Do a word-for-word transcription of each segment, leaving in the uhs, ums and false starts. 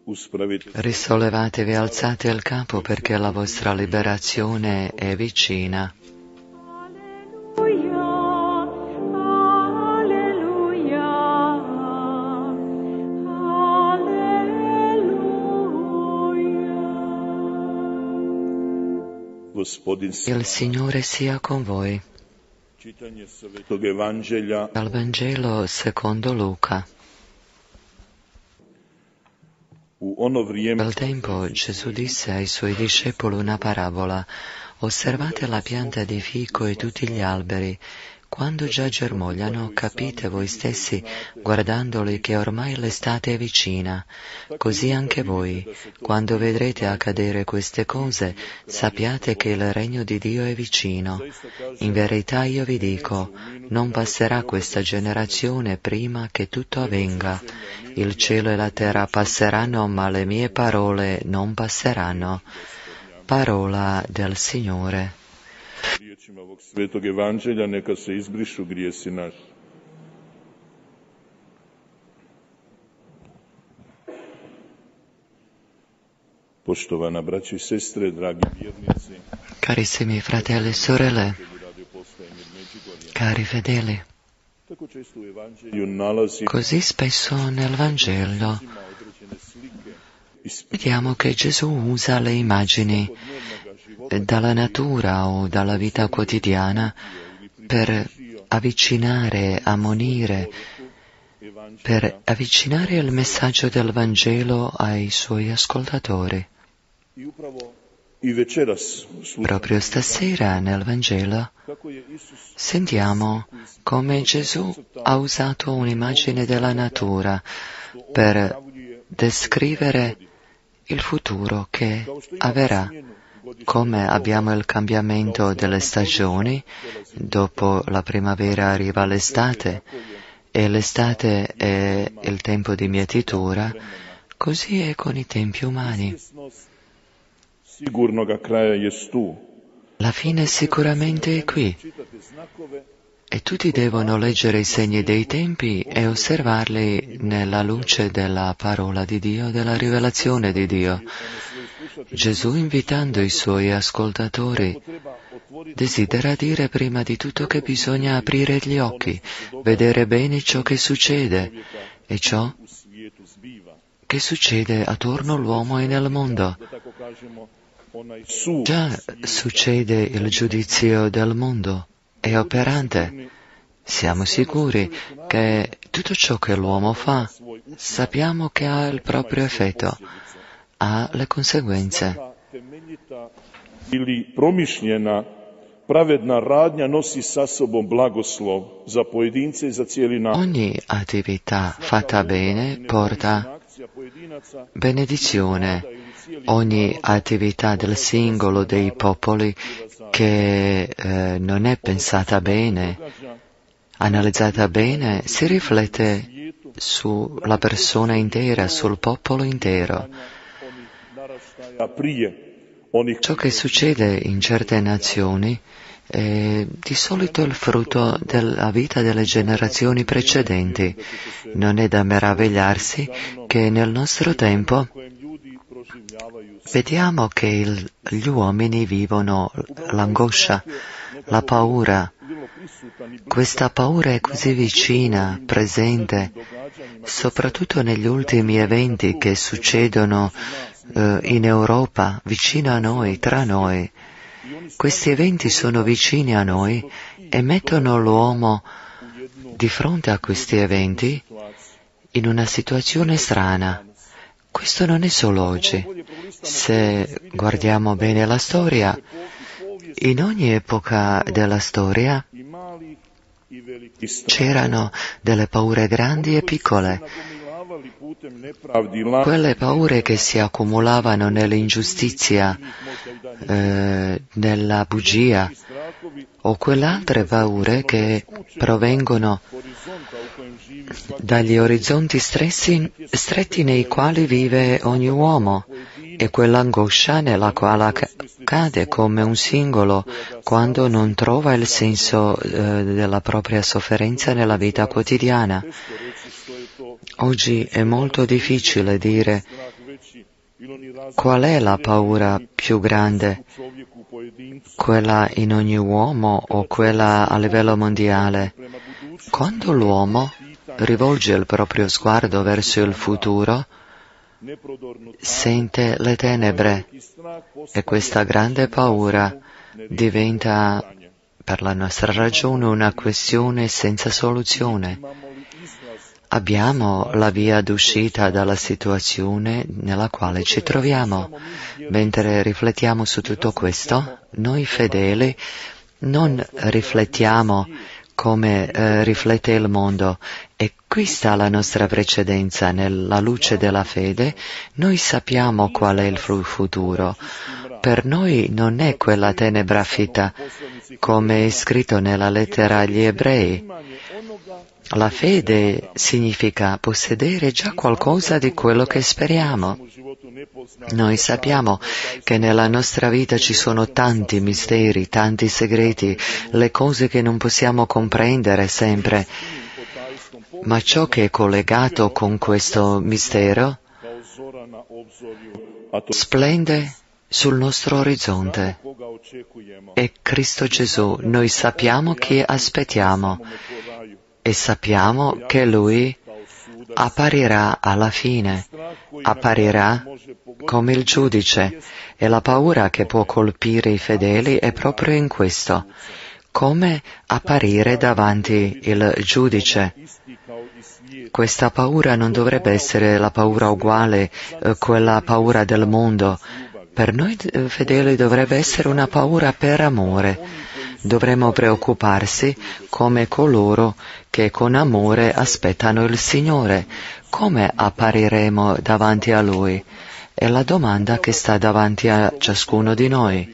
Risollevatevi, alzate il capo, perché la vostra liberazione è vicina. Il Signore sia con voi. Dal Vangelo secondo Luca. In quel tempo Gesù disse ai suoi discepoli una parabola: osservate la pianta di fico e tutti gli alberi. Quando già germogliano, capite voi stessi, guardandoli, che ormai l'estate è vicina. Così anche voi, quando vedrete accadere queste cose, sappiate che il regno di Dio è vicino. In verità io vi dico, non passerà questa generazione prima che tutto avvenga. Il cielo e la terra passeranno, ma le mie parole non passeranno. Parola del Signore. Riječima ovog svetog evanđelja neka se izbrišu grijesi naši. Poštovana braćo i sestre, dragi vjernici, carissimi fratelli e sorelle, cari fedeli, così spesso nel Vangelo vediamo che Gesù usa le immagini dalla natura o dalla vita quotidiana per avvicinare, ammonire, per avvicinare il messaggio del Vangelo ai suoi ascoltatori. Proprio stasera nel Vangelo sentiamo come Gesù ha usato un'immagine della natura per descrivere il futuro che avverrà. Come abbiamo il cambiamento delle stagioni, dopo la primavera arriva l'estate e l'estate è il tempo di mietitura, così è con i tempi umani. La fine sicuramente è qui e tutti devono leggere i segni dei tempi e osservarli nella luce della parola di Dio, della rivelazione di Dio. Gesù, invitando i suoi ascoltatori, desidera dire prima di tutto che bisogna aprire gli occhi, vedere bene ciò che succede e ciò che succede attorno all'uomo e nel mondo. Già succede il giudizio del mondo, è operante. Siamo sicuri che tutto ciò che l'uomo fa, sappiamo che ha il proprio effetto, ha le conseguenze. Ili promišljena pravedna radnja nosi sa sobom blagoslov za pojedince i za cijeli narod. Ogni attività fatta bene porta benedizione. Ogni attività del singolo, dei popoli, che eh, non è pensata bene, analizzata bene, si riflette sulla persona intera, sul popolo intero. Ciò che succede in certe nazioni è di solito il frutto della vita delle generazioni precedenti. Non è da meravigliarsi che nel nostro tempo vediamo che il, gli uomini vivono l'angoscia, la paura. Questa paura è così vicina, presente, soprattutto negli ultimi eventi che succedono eh, in Europa, vicino a noi, tra noi. Questi eventi sono vicini a noi e mettono l'uomo di fronte a questi eventi in una situazione strana. Questo non è solo oggi. Se guardiamo bene la storia, in ogni epoca della storia c'erano delle paure grandi e piccole. Quelle paure che si accumulavano nell'ingiustizia, eh, nella bugia, o quelle altre paure che provengono dagli orizzonti stressi, stretti nei quali vive ogni uomo, e quell'angoscia nella quale cade come un singolo quando non trova il senso eh, della propria sofferenza nella vita quotidiana. Oggi è molto difficile dire Qual è la paura più grande? Quella in ogni uomo o quella a livello mondiale? Quando l'uomo rivolge il proprio sguardo verso il futuro, sente le tenebre e questa grande paura diventa per la nostra ragione una questione senza soluzione. Abbiamo la via d'uscita dalla situazione nella quale ci troviamo. Mentre riflettiamo su tutto questo, noi fedeli non riflettiamo come eh, riflette il mondo, e qui sta la nostra precedenza. Nella luce della fede noi sappiamo qual è il futuro. Per noi non è quella tenebra fitta, come è scritto nella lettera agli Ebrei. La fede significa possedere già qualcosa di quello che speriamo. Noi sappiamo che nella nostra vita ci sono tanti misteri, tanti segreti, le cose che non possiamo comprendere sempre, ma ciò che è collegato con questo mistero splende sul nostro orizzonte. È Cristo Gesù. Noi sappiamo chi aspettiamo e sappiamo che Lui apparirà alla fine, apparirà come il giudice, e la paura che può colpire i fedeli è proprio in questo: come apparire davanti il giudice. Questa paura non dovrebbe essere la paura uguale, eh, quella paura del mondo. Per noi fedeli dovrebbe essere una paura per amore. Dovremmo preoccuparsi come coloro che con amore aspettano il Signore. Come appariremo davanti a Lui? È la domanda che sta davanti a ciascuno di noi.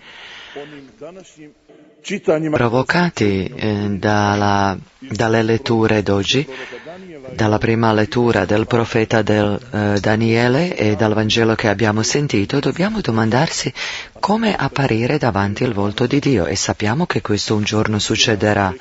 Provocati eh, dalla, dalle letture d'oggi, dalla prima lettura del profeta del, eh, Daniele e dal Vangelo che abbiamo sentito, dobbiamo domandarsi come apparire davanti al volto di Dio, e sappiamo che questo un giorno succederà.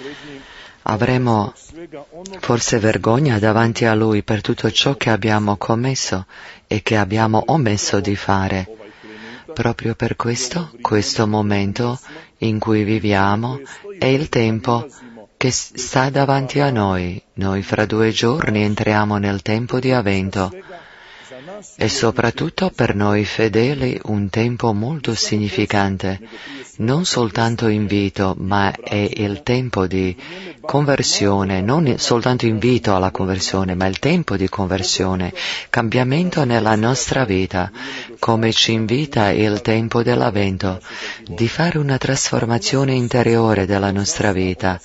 Avremo forse vergogna davanti a Lui per tutto ciò che abbiamo commesso e che abbiamo omesso di fare. Proprio per questo, questo momento in cui viviamo è il tempo che sta davanti a noi. Noi fra due giorni entriamo nel tempo di Avvento. È soprattutto per noi fedeli un tempo molto significante, non soltanto invito, ma è il tempo di conversione, non soltanto invito alla conversione, ma il tempo di conversione, cambiamento nella nostra vita, come ci invita il tempo dell'Avvento, di fare una trasformazione interiore della nostra vita,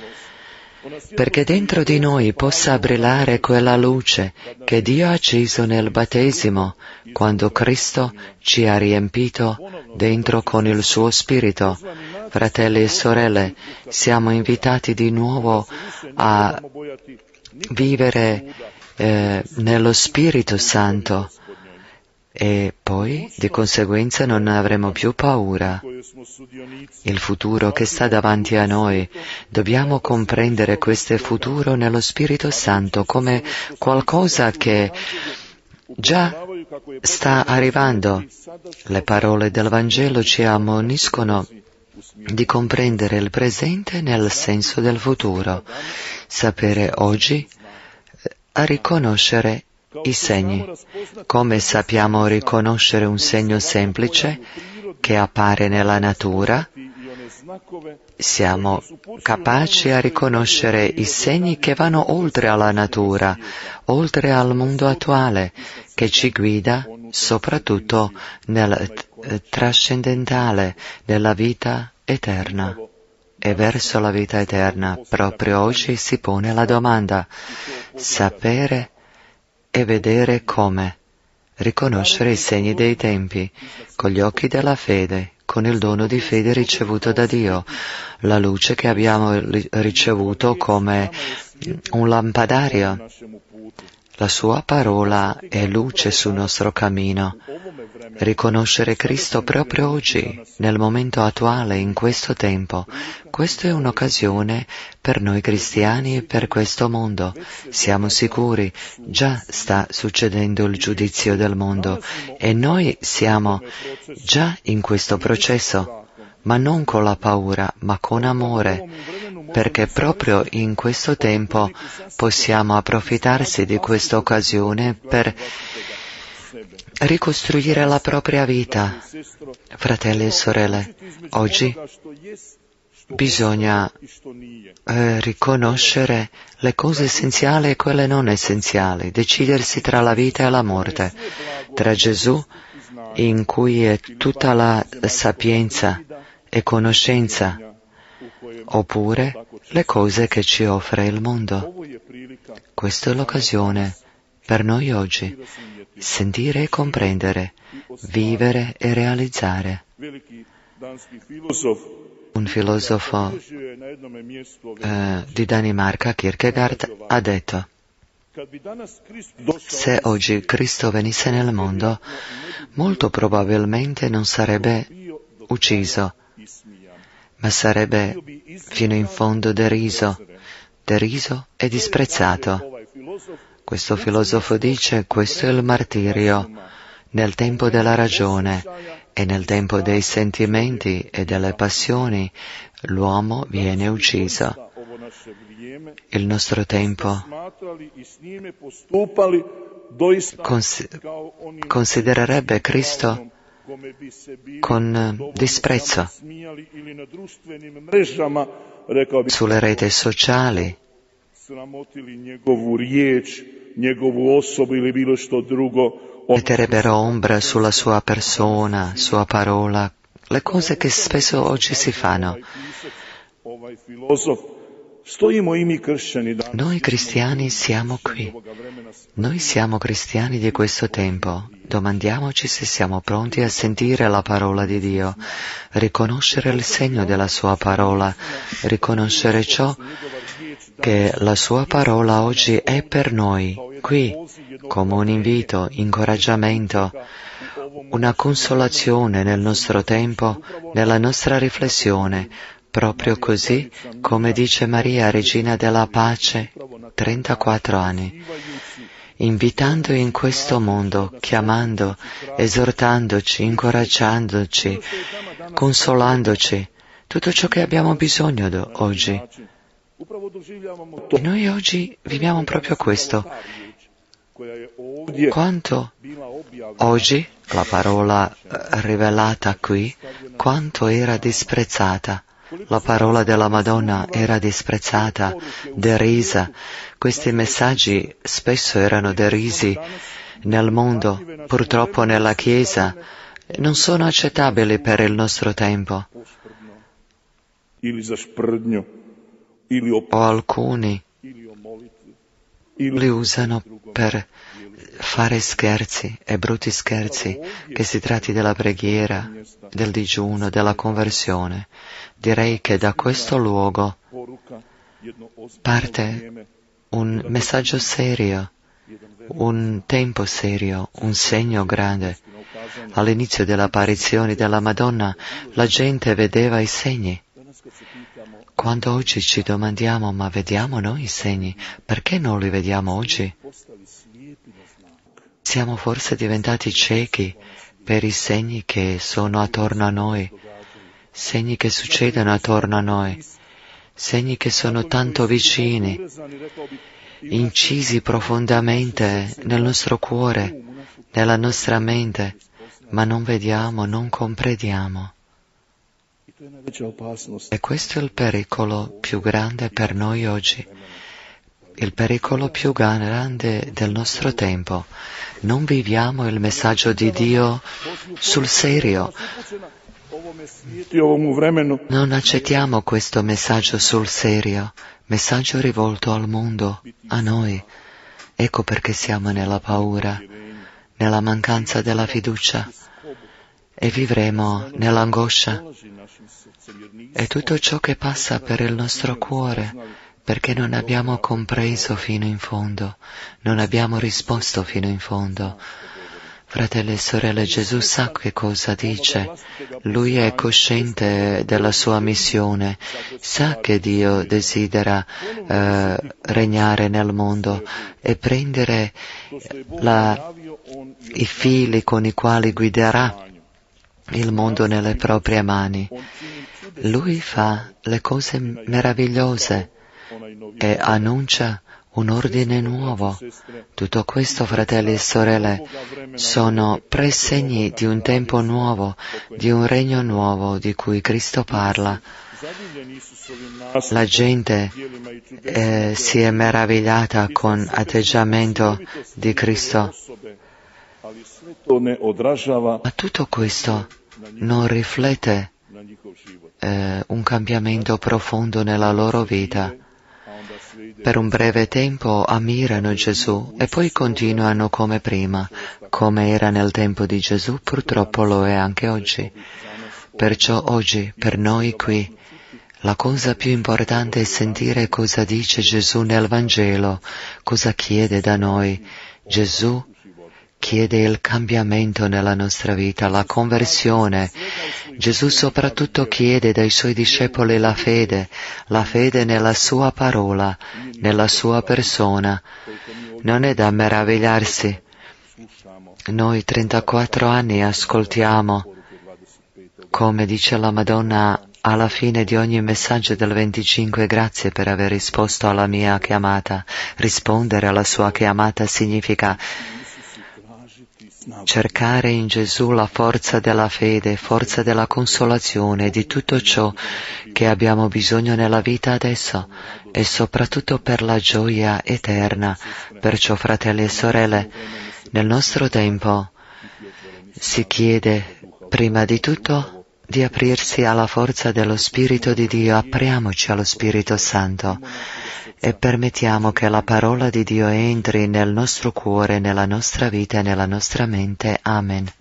perché dentro di noi possa brillare quella luce che Dio ha acceso nel battesimo, quando Cristo ci ha riempito dentro con il suo Spirito. Fratelli e sorelle, siamo invitati di nuovo a vivere eh, nello Spirito Santo, e poi di conseguenza non avremo più paura. Il futuro che sta davanti a noi, dobbiamo comprendere questo futuro nello Spirito Santo come qualcosa che già sta arrivando. Le parole del Vangelo ci ammoniscono di comprendere il presente nel senso del futuro, sapere oggi a riconoscere i segni. Come sappiamo riconoscere un segno semplice che appare nella natura, siamo capaci a riconoscere i segni che vanno oltre alla natura, oltre al mondo attuale, che ci guida soprattutto nel trascendentale, nella vita eterna. E verso la vita eterna, proprio oggi si pone la domanda: sapere e vedere come? Riconoscere i segni dei tempi, con gli occhi della fede, con il dono di fede ricevuto da Dio, la luce che abbiamo ricevuto come un lampadario, La sua parola è luce sul nostro cammino. Riconoscere Cristo proprio oggi, nel momento attuale, in questo tempo, questa è un'occasione per noi cristiani e per questo mondo. Siamo sicuri, già sta succedendo il giudizio del mondo e noi siamo già in questo processo, ma non con la paura, ma con amore, perché proprio in questo tempo possiamo approfittarsi di questa occasione per ricostruire la propria vita. Fratelli e sorelle, oggi bisogna eh, riconoscere le cose essenziali e quelle non essenziali, decidersi tra la vita e la morte, tra Gesù, in cui è tutta la sapienza e conoscenza, oppure le cose che ci offre il mondo. Questa è l'occasione per noi oggi, sentire e comprendere, vivere e realizzare. Un filosofo eh, di Danimarca, Kierkegaard, ha detto: se oggi Cristo venisse nel mondo, molto probabilmente non sarebbe ucciso, ma sarebbe fino in fondo deriso, deriso e disprezzato. Questo filosofo dice: questo è il martirio. Nel tempo della ragione e nel tempo dei sentimenti e delle passioni l'uomo viene ucciso. Il nostro tempo cons- considererebbe Cristo con disprezzo sulle reti sociali, metterebbero ombra sulla sua persona, sua parola, le cose che spesso oggi si fanno. Noi cristiani siamo qui. Noi siamo cristiani di questo tempo. Domandiamoci se siamo pronti a sentire la parola di Dio, riconoscere il segno della sua parola, riconoscere ciò che la sua parola oggi è per noi, qui, come un invito, incoraggiamento, una consolazione nel nostro tempo, nella nostra riflessione, proprio così come dice Maria, Regina della Pace, trentaquattro anni, invitando in questo mondo, chiamando, esortandoci, incoraggiandoci, consolandoci, tutto ciò che abbiamo bisogno do- oggi. E noi oggi viviamo proprio questo. Quanto oggi la parola rivelata qui, quanto era disprezzata. La parola della Madonna era disprezzata, derisa. Questi messaggi spesso erano derisi nel mondo, purtroppo nella Chiesa, non sono accettabili per il nostro tempo. O alcuni li usano per fare scherzi e brutti scherzi, che si tratti della preghiera, del digiuno, della conversione. Direi che da questo luogo parte un messaggio serio, un tempo serio, un segno grande. All'inizio delle apparizioni della Madonna la gente vedeva i segni. Quando oggi ci domandiamo: ma vediamo noi i segni? Perché non li vediamo oggi? Siamo forse diventati ciechi per i segni che sono attorno a noi, segni che succedono attorno a noi, segni che sono tanto vicini, incisi profondamente nel nostro cuore, nella nostra mente, ma non vediamo, non comprendiamo. E questo è il pericolo più grande per noi oggi, il pericolo più grande del nostro tempo. Non viviamo il messaggio di Dio sul serio. Non accettiamo questo messaggio sul serio, messaggio rivolto al mondo, a noi. Ecco perché siamo nella paura, nella mancanza della fiducia e vivremo nell'angoscia. E tutto ciò che passa per il nostro cuore, perché non abbiamo compreso fino in fondo, non abbiamo risposto fino in fondo. Fratelli e sorelle, Gesù sa che cosa dice, Lui è cosciente della sua missione, sa che Dio desidera eh, regnare nel mondo e prendere la, i fili con i quali guiderà il mondo nelle proprie mani. Lui fa le cose meravigliose e annuncia un ordine nuovo. Tutto questo, fratelli e sorelle, sono presegni di un tempo nuovo, di un regno nuovo di cui Cristo parla. La gente eh, si è meravigliata con atteggiamento di Cristo, ma tutto questo non riflette eh, un cambiamento profondo nella loro vita. Per un breve tempo ammirano Gesù e poi continuano come prima, come era nel tempo di Gesù, purtroppo lo è anche oggi. Perciò oggi, per noi qui, la cosa più importante è sentire cosa dice Gesù nel Vangelo, cosa chiede da noi. Gesù chiede il cambiamento nella nostra vita, la conversione. Gesù soprattutto chiede dai Suoi discepoli la fede, la fede nella Sua parola, nella Sua persona. Non è da meravigliarsi. Noi trentaquattro anni ascoltiamo, come dice la Madonna alla fine di ogni messaggio del venticinque, grazie per aver risposto alla mia chiamata. Rispondere alla Sua chiamata significa cercare in Gesù la forza della fede, forza della consolazione, di tutto ciò che abbiamo bisogno nella vita adesso e soprattutto per la gioia eterna. Perciò, fratelli e sorelle, nel nostro tempo si chiede prima di tutto di aprirsi alla forza dello Spirito di Dio, apriamoci allo Spirito Santo e permettiamo che la parola di Dio entri nel nostro cuore, nella nostra vita e nella nostra mente. Amen.